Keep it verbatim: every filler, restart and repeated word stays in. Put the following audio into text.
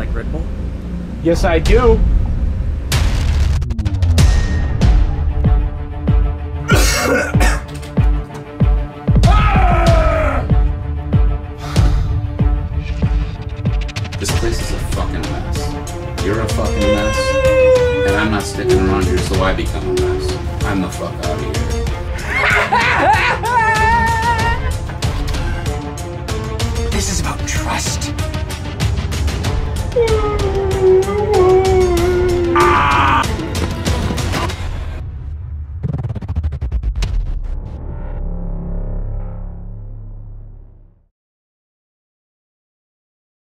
like Red Bull? Yes, I do. This place is a fucking mess. You're a fucking mess. And I'm not sticking around here, so I become a mess. I'm the fuck out of here. This is about trust.